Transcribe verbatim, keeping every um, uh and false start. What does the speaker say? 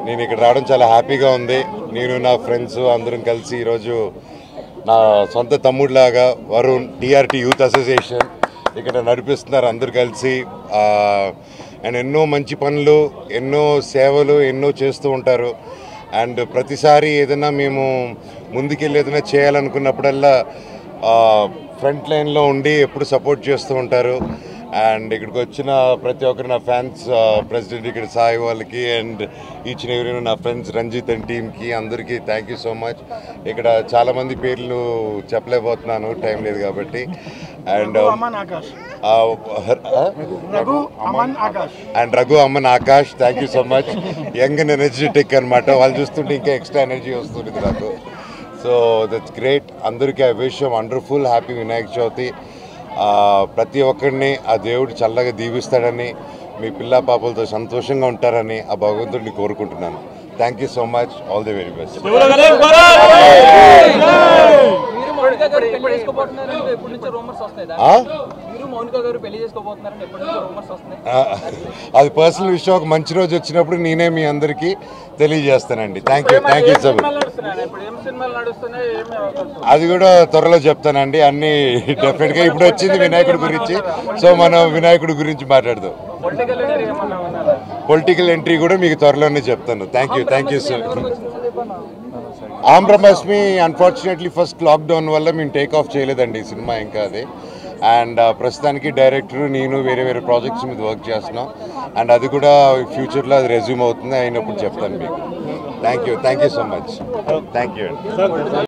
నేను ఇక్కడ రావడం చాలా హ్యాపీగా ఉంది. నేను నా ఫ్రెండ్స్ అందరం కలిసి ఈరోజు నా సొంత తమ్ముడిలాగా వరుణ్ టీఆర్టీ యూత్ అసోసియేషన్ ఇక్కడ నడిపిస్తున్నారు అందరు కలిసి. అండ్ ఎన్నో మంచి పనులు, ఎన్నో సేవలు ఎన్నో చేస్తూ ఉంటారు. అండ్ ప్రతిసారి ఏదైనా మేము ముందుకెళ్ళి ఏదైనా చేయాలనుకున్నప్పుడల్లా ఫ్రంట్ లైన్లో ఉండి ఎప్పుడు సపోర్ట్ చేస్తూ ఉంటారు. అండ్ ఇక్కడికి వచ్చిన ప్రతి ఒక్కరు నా ఫ్యాన్స్, ప్రెసిడెంట్ ఇక్కడ సాయి వాళ్ళకి అండ్ ఈచ్ అండ్ ఎవరీ నా ఫ్రెండ్స్ రంజిత్ అండ్ టీమ్కి అందరికీ థ్యాంక్ యూ సో మచ్. ఇక్కడ చాలామంది పేర్లు చెప్పలేకపోతున్నాను, టైం లేదు కాబట్టి. And and Raghu Amman Akash thank you so much. Young and energetic అనమాట, వాళ్ళు చూస్తుంటే ఇంకా ఎక్స్ట్రా ఎనర్జీ వస్తుంది నాకు. So that's great. అందరికీ I wish wonderful happy Vinayaka Chavithi. ప్రతి ఒక్కరిని ఆ దేవుడు చల్లగా దీవిస్తాడని, మీ పిల్ల పాపలతో సంతోషంగా ఉంటారని ఆ భగవంతుడిని కోరుకుంటున్నాను. Thank you so much. All the very best. అది పర్సనల్ విషయం. ఒక మంచి రోజు వచ్చినప్పుడు నేనే మీ అందరికీ తెలియజేస్తానండి. Thank you thank you so much. అది కూడా త్వరలో చెప్తానండి అన్ని డెఫినెట్గా. ఇప్పుడు వచ్చింది వినాయకుడి గురించి, సో మనం వినాయకుడి గురించి మాట్లాడదాం. పొలిటికల్ ఎంట్రీ కూడా మీకు త్వరలోనే చెప్తాను. Thank you thank you so much. Aham Brahmasmi unfortunately first lockdown వల్ల మేము టేక్ ఆఫ్ చేయలేదండి ఈ సినిమా ఇంకా. అది అండ్ ప్రస్తుతానికి డైరెక్టర్ నేను వేరే వేరే ప్రాజెక్ట్స్ మీద వర్క్ చేస్తున్నాం. అండ్ అది కూడా ఫ్యూచర్లో అది రెజ్యూమ్ అవుతుంది, అయినప్పుడు చెప్తాను మీకు. Thank you thank you so much. Thank you.